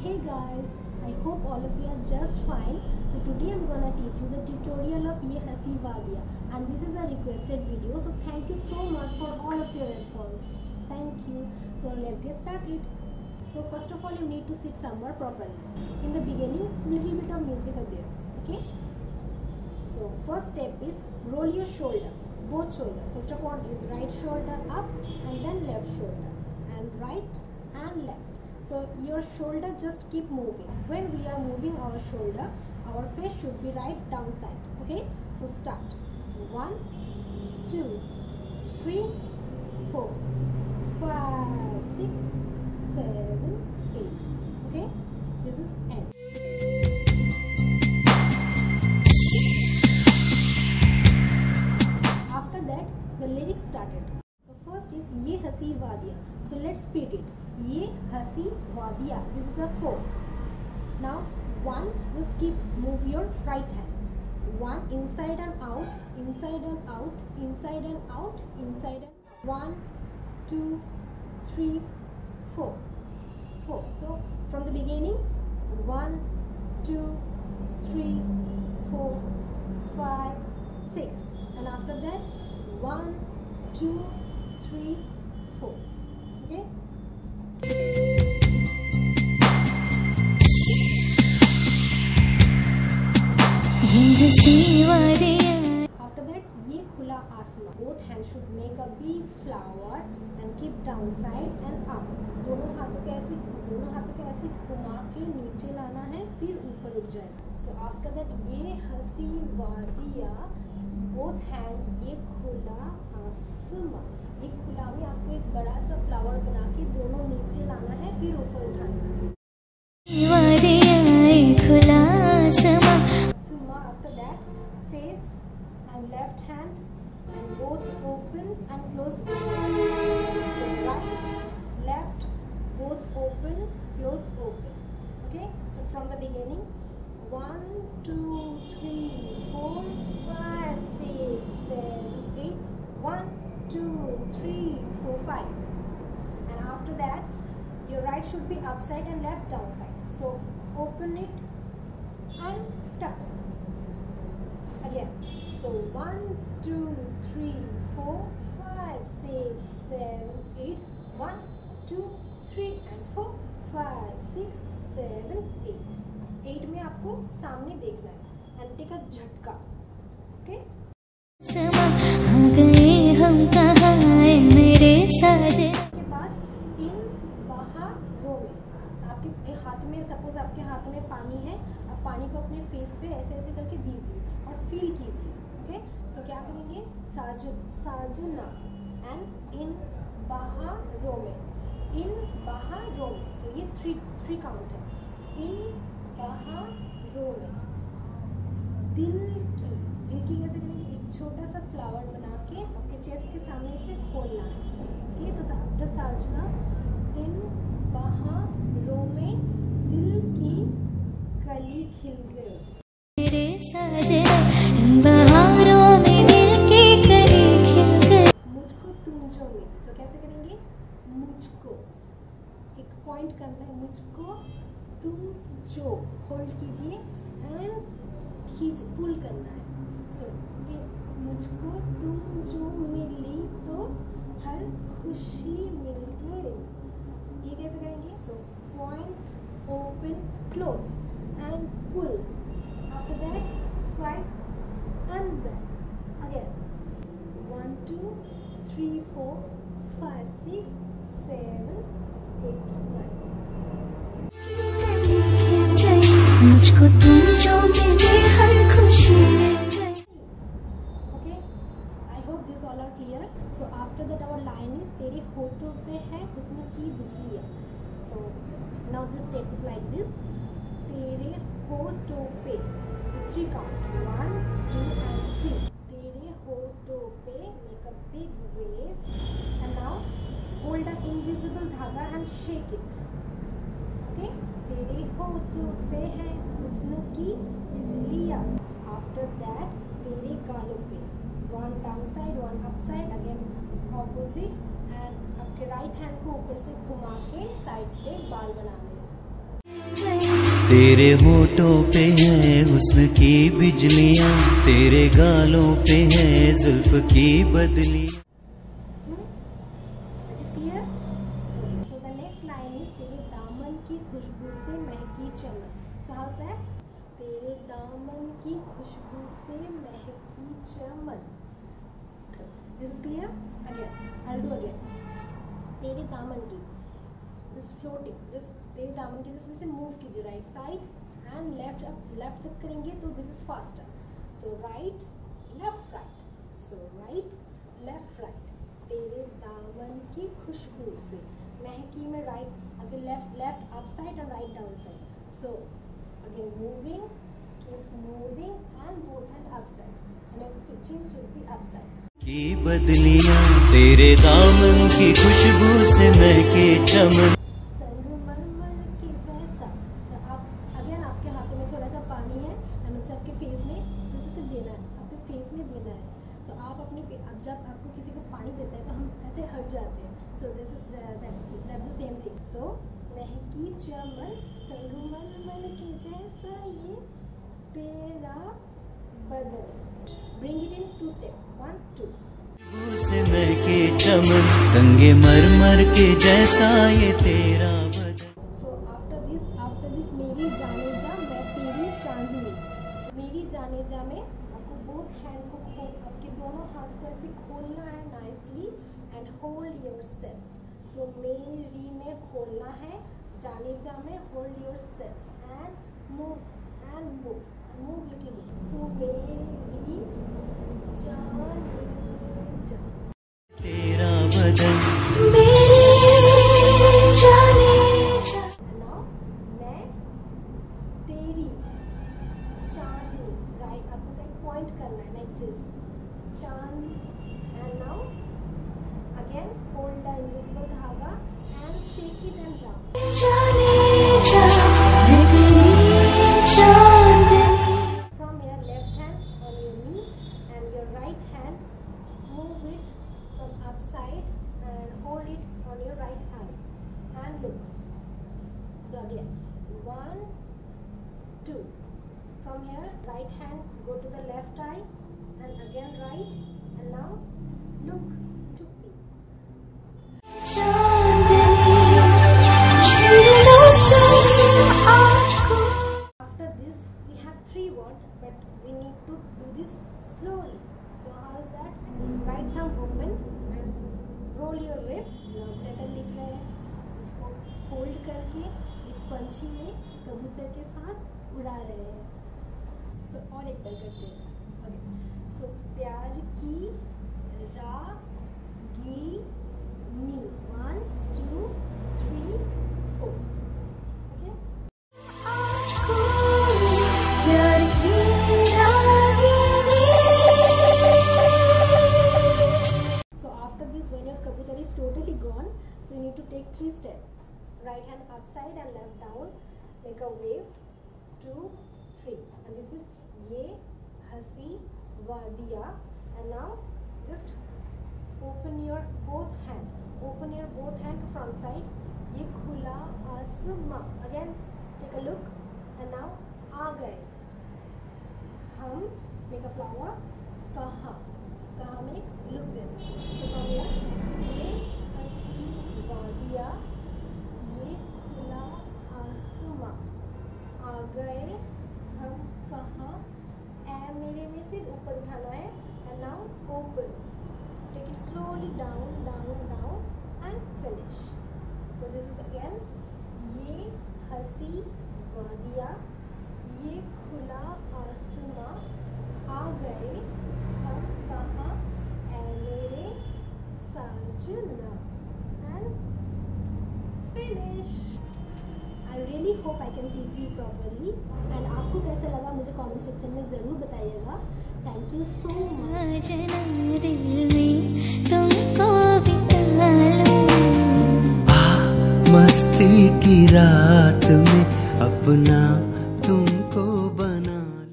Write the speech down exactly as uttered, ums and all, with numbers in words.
Hey guys, I hope all of you are just fine. So today I'm gonna teach you the tutorial of Ye Hasi Wadiyan, and this is a requested video. So thank you so much for all of your response. Thank you. So let's get started. So first of all, you need to sit somewhere properly. In the beginning, a little bit of music are there. Okay. So first step is roll your shoulder, both shoulder. First of all, right shoulder up and then left shoulder, and right and left. So your shoulder just keep moving. When we are moving our shoulder, our face should be right downside. Okay, so start. One, two, three, four, five, six, seven, eight. Okay, this is end. After that, the lyrics started. So first is Ye Hasi Wadiyan. So let's speed it. Ye Hasi Wadiyan. This is a four. Now one, just keep move your right hand. One inside and out, inside and out, inside and out, inside and out. One, two, three, four. Four. So from the beginning, one, two, three, four, five, six, and after that, one, two, three, four. Okay. After that, ye khula asma. Both hands should make a big flower and keep downside and up. दोनों हाथों को ऐसे दोनों हाथों को ऐसे घुमा के नीचे लाना है, फिर ऊपर उठ जाए. So after that, ये हसी वादिया. Both hand ये खुला आसमा. ये खुला में आपको एक बड़ा सा फ्लावर बना के दोनों नीचे लाना है, फिर ऊपर उठाना है. After that, face and left hand and both open and close. So right, left, both open, close, open. Okay. So from the beginning, one, two, three, four, five, six, seven, eight. One, two, three, four, five. And after that, your right should be upside and left downside. So open it and tuck it. Again. So one, two, three, four, five, six, seven, eight. One, two, three, and four, five, six, seven, eight. Eight में आपको सामने देखना है and take a झटका. Okay? आ गए हम कहाँ मेरे सारे. के बाद इन बाहर रो में आपके हाथ में, सपोज आपके हाथ में पानी है, आप पानी को अपने फेस पे ऐसे ऐसे करके दीजिए और फील कीजिए. ओके. सो क्या करेंगे? साज साजना एंड इन बाहर रो में, इन बाहर रो में. सो ये थ्री थ्री काउंट है. इन बाहर रो में. दिल की दिल की कैसे करेंगे? एक छोटा सा फ्लावर बना के आपके चेस्ट के सामने से खोलना है. ठीक है. तो आफ्टर साजना इन बाहर रो में दिल की कली खिल गई. मेरे सारे बहारों में दिल की कली खिल गई. मुझको तुम जो मिले. सो कैसे करेंगे? मुझको एक पॉइंट करना है. मुझको तुम जो होल्ड कीजिए एंड खींच पुल करना है. सो ये मुझको तुम जो मिली तो हर खुशी मिल गई. ये कैसे करेंगे? So point, open, close and pull. After that swipe and back again. One, two, three, four, five, six, seven, eight, nine. मुझको तुम जो मिले हर खुशी. Okay, I hope this all are clear. So after that our line is तेरे होठों पे है हुस्न की बिजलियाँ. So now this step is like this. तेरे होठों पे, three count, one, two and three. तेरे होठों पे, make a big wave and now hold an invisible धागा and shake it. Okay, तेरे होठों पे है हुस्न की बिजलियाँ. After that, तेरे गालों पे, one downside, one upside, again opposite, and आपके राइट हैंड को ऊपर से घुमा के साइड पे बाल बनाने. तेरे होठों पे है हुस्न की बिजलियां, तेरे गालों पे है जुल्फ की बदली। So the next line is तेरे दामन की खुशबू से महकी चमन. So how's that? तेरे दामन की खुशबू से महकी चमन. This is clear? Again, I'll do again. तेरे दामन की, this floating, this तेरे दामन की, जैसे मूव कीजिए राइट साइड एंड लेफ्ट. अब लेफ्ट जब करेंगे तो दिस इज फास्टर. तो right left right. So right left right. तेरे दामन की खुशबू से महकी में right. Again left left up side और right down side. So again moving, keep moving and both hand up side. And pitching should be up side. की बदलियां तेरे दामन की खुशबू से महके चमन. संगमरमर के जैसा. आप अगेन आपके हाथों में थोड़ा सा पानी है एंड उसे आपके फेस में सिर्फ देना है, आपके फेस में देना है. तो आप अपने अब जब आपको किसी को पानी देता है तो हम ऐसे हट जाते हैं. So this is that's that's the same thing. So महकी चमन संगमरमर के जैसा ये तेरा बदन. Bring it in two step. One two. से महके चमन संगे मरमर के जैसा ये तेरा बदन. So after this after this मेरी जाने जा मैं तेरी चांदनी. मेरी जाने जा में आपको बोथ हैंड को खोल, आपके दोनों हाथ को ऐसे खोलना है nicely and hold yourself. So मेरी में खोलना है, जाने जा में hold yourself and move and move move little bit. So मेरी जाने जा तेरा बदन. नाउ मैं तेरी चांदनी. राइट आपको कहीं पॉइंट करना है लाइक दिस चांद. And now again hold the invisible धागा and shake it and down. From your left hand on your knee and your right hand, move it from upside and hold it on your right arm and look. So again, one, two. From here, right hand go to the left eye and again right, and now look to me. After this, we have three words, but we need to do this slowly. So how is that? Right thumb open and roll your wrist. Love letter लिख रहे हैं, इसको fold करके एक पंछी में कबूतर के साथ उड़ा रहे हैं. सो so, और एक बार करते हैं. Okay. So प्यार की रागीनी. One, two, three, four. Okay. So after this, when your kabutar is totally gone, so you need to take three steps. Right hand upside and left down. Make a wave. Two, three. And this is ye hasi wadiya. And now just open your both hand. Open your both hand to front side. Ye khula asma. Again, take a look. And now aa gaye. Hum make a flower. Kaha. Kaha make look there. So from here, ye hasi wadiya. Ye khula asma. आ गए हम कहाँ. ए मेरे में से ऊपर उठाना है. And now open. Take it slowly down, down, down and finish. So this is again ये हसी वादिया, ये खुला आसमां, आ गए हम कहाँ ऐ मेरे साजना and finish. I really hope I can teach you properly. And आपको कैसा लगा मुझे comment section में ज़रूर बताइएगा. Thank you so much. सजना दिल में तुमको बिठा लूं. आ मस्ती की रात में अपना